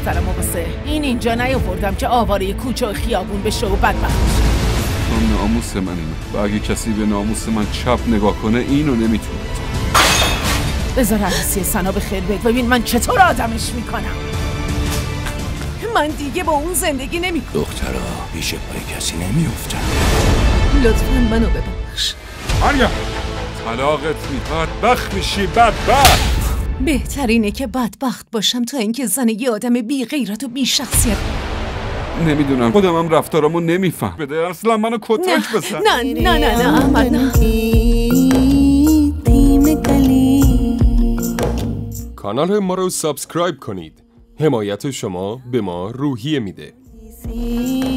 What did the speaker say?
دخترم واسه اینجا نیاوردم که آواره کوچه و خیابون بشه و بدبخت بشه. چون ناموس من اینه و اگه کسی به ناموس من چپ نگاه کنه اینو نمیتونه. بذار عروسی سنا به خیر بگو ببین من چطور آدمش میکنم. من دیگه با اون زندگی نمیکنم. دخترها پیش پای کسی نمیافتن. لطفاً منو ببخش. مریم طلاقت بدبخت میشی بدبخت. بهترینه که بدبخت باشم تا اینکه زن یه آدم بی غیرت و بی شخصیت. نمیدونم خودمم رفتارامو نمیفهم. بده اصلا منو کتک بزن. نه احمد نه. کانال ما رو سابسکرایب کنید. حمایت شما به ما روحیه میده.